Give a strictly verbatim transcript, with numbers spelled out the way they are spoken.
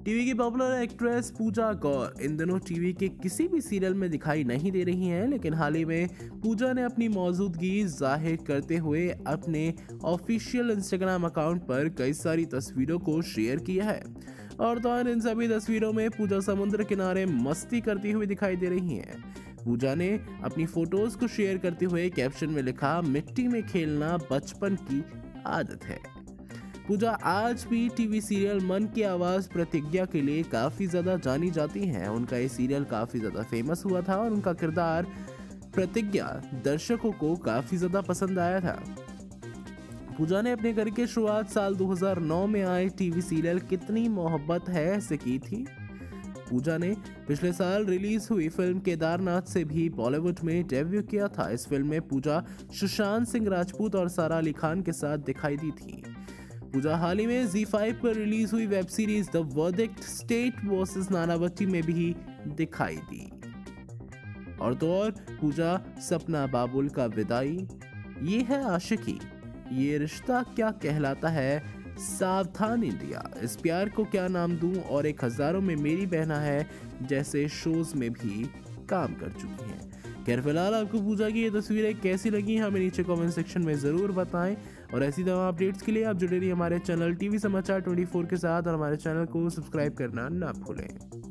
TV की popular actress पूजा गौर इन दिनों TV के किसी भी सीरियल में दिखाई नहीं दे रही हैं, लेकिन हाल ही में पूजा ने अपनी मौजूदगी जाहिर करते हुए अपने ऑफिशियल इंस्टाग्राम अकाउंट पर कई सारी तस्वीरों को शेयर किया है। और तो और इन सभी तस्वीरों में पूजा समुद्र किनारे मस्ती करती हुई दिखाई दे रही हैं। पूजा ने अपनी फोटोज को शेयर करते हुए कैप्शन में लिखा, मिट्टी में खेलना बचपन की आदत है। पूजा आज भी टीवी सीरियल मन की आवाज प्रतिज्ञा के लिए काफी ज्यादा जानी जाती हैं। उनका ये सीरियल काफी ज्यादा फेमस हुआ था और उनका किरदार प्रतिज्ञा दर्शकों को काफी ज्यादा पसंद आया था। पूजा ने अपने घर की शुरुआत साल दो हज़ार नौ में आए टीवी सीरियल कितनी मोहब्बत है से की थी। पूजा ने पिछले साल रिलीज हुई फिल्म केदारनाथ से भी बॉलीवुड में डेब्यू किया था। इस फिल्म में पूजा सुशांत सिंह राजपूत और सारा अली खान के साथ दिखाई दी थी। पूजा हाल ही में ज़ी फाइव पर रिलीज हुई web series the verdict state versus Nanavati में भी दिखाई दी। और तो और पूजा सपना बाबुल का विदाई, ये है आशिकी, ये रिश्ता क्या कहलाता है, सावधान इंडिया, इस प्यार को क्या नाम दूं और एक हजारों में मेरी बहना है जैसे शोज में भी काम कर चुकी हैं। खैर फिलहाल आपको पूजा की ये तस्वीरें कैसी लगी हमें नीचे कमेंट सेक्शन में जरूर बताएं और ऐसी तमाम अपडेट्स के लिए आप जुड़े रहिए हमारे चैनल टीवी समाचार चौबीस के साथ और हमारे चैनल को सब्सक्राइब करना ना भूलें।